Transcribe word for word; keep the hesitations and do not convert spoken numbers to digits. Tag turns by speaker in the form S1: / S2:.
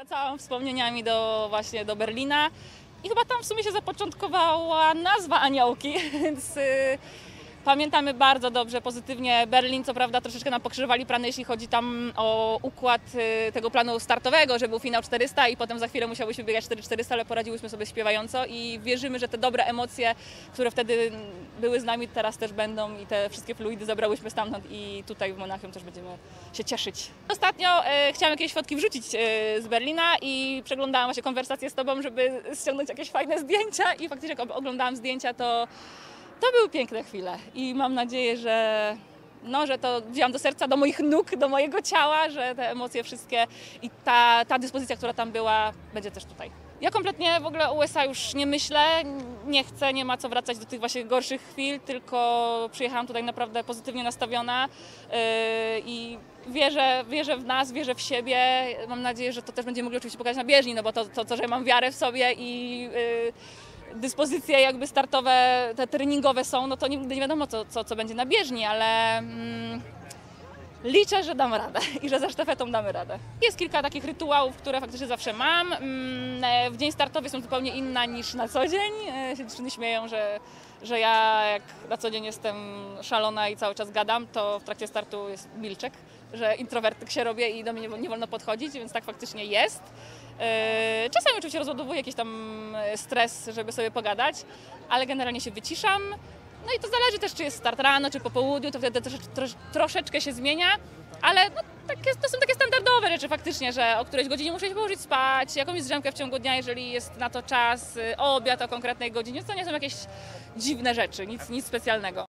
S1: Wracałam wspomnieniami do właśnie do Berlina i chyba tam w sumie się zapoczątkowała nazwa Aniołki, więc y, pamiętamy bardzo dobrze, pozytywnie Berlin. Co prawda troszeczkę nam pokrzyżowali plany, jeśli chodzi tam o układ y, tego planu startowego, że był finał czterysta i potem za chwilę musiałyśmy biegać cztery czterysta, ale poradziłyśmy sobie śpiewająco i wierzymy, że te dobre emocje, które wtedy były z nami, teraz też będą i te wszystkie fluidy zabrałyśmy stamtąd i tutaj w Monachium też będziemy się cieszyć. Ostatnio e, chciałam jakieś fotki wrzucić e, z Berlina i przeglądałam właśnie konwersację z Tobą, żeby ściągnąć jakieś fajne zdjęcia i faktycznie jak oglądałam zdjęcia, to, to były piękne chwile i mam nadzieję, że, no, że to wzięłam do serca, do moich nóg, do mojego ciała, że te emocje wszystkie i ta, ta dyspozycja, która tam była, będzie też tutaj. Ja kompletnie w ogóle o U S A już nie myślę, nie chcę, nie ma co wracać do tych właśnie gorszych chwil, tylko przyjechałam tutaj naprawdę pozytywnie nastawiona yy, i wierzę, wierzę w nas, wierzę w siebie. Mam nadzieję, że to też będziemy mogli oczywiście pokazać na bieżni, no bo to, to, to że mam wiarę w sobie i yy, dyspozycje jakby startowe, te treningowe są, no to nigdy nie wiadomo co, co, co będzie na bieżni, ale mm, liczę, że dam radę i że ze sztafetą damy radę. Jest kilka takich rytuałów, które faktycznie zawsze mam. W dzień startowy są zupełnie inna niż na co dzień. Się dziewczyny śmieją, że, że ja jak na co dzień jestem szalona i cały czas gadam, to w trakcie startu jest milczek, że introwertyk się robię i do mnie nie wolno podchodzić, więc tak faktycznie jest. Czasami oczywiście rozładowuję jakiś tam stres, żeby sobie pogadać, ale generalnie się wyciszam. No i to zależy też, czy jest start rano, czy po południu, to wtedy trosz, trosz, troszeczkę się zmienia, ale no, takie, to są takie standardowe rzeczy faktycznie, że o którejś godzinie muszę się położyć spać, jakąś drzemkę w ciągu dnia, jeżeli jest na to czas, obiad o konkretnej godzinie, to nie są jakieś dziwne rzeczy, nic, nic specjalnego.